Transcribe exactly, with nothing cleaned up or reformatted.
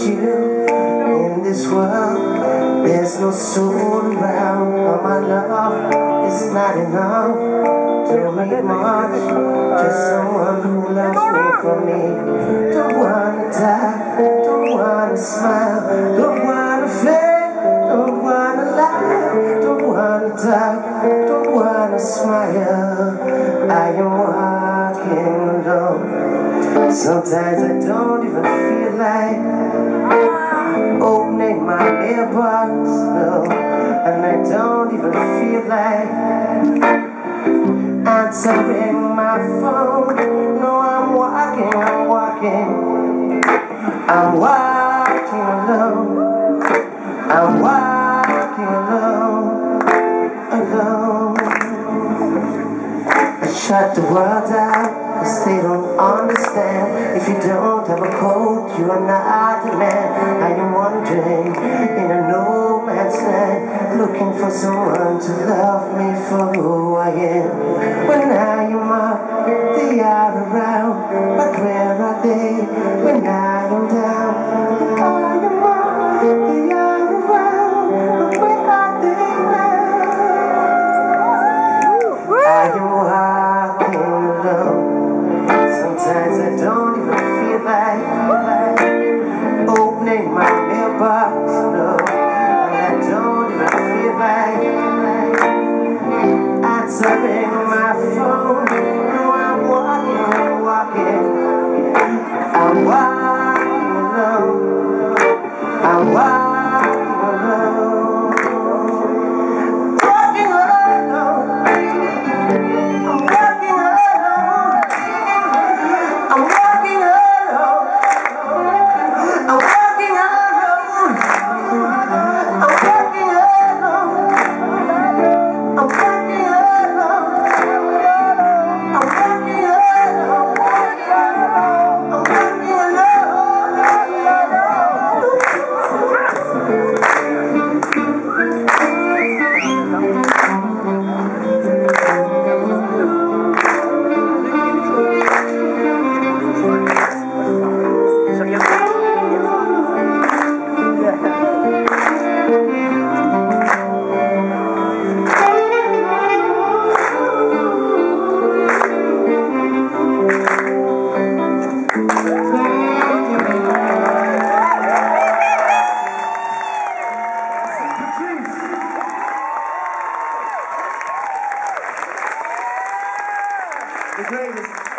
you in this world. There's no soul around. All my love is not enough to make much. Just someone who loves me for me. Don't wanna die, don't wanna smile, don't wanna fail, don't wanna lie, don't wanna die, don't wanna smile. I am walking alone. Sometimes I don't even feel like opening my mailbox, no. And I don't even feel like answering my phone. No, I'm walking, I'm walking, I'm walking alone. I'm walking alone, alone. I shut the world out, cause they don't understand. If you don't have a coat, you are not a man. I am wandering in a no man's land, looking for someone to love me for who I am. When I am up, they are around, but where are they when I am down? I am up, they are around, but where are they now? I am walking alone. Sometimes I don't even feel like, like opening my mailbox, no. And I don't even feel like, like answering my phone. No, I'm walking, I'm walking, I'm walking alone. I'm walking alone, walking alone. I'm walking alone. I'm walking alone. I'm walking alone. I'm walking alone. I'm walking alone. I'm walking alone. I'm walking the greatest.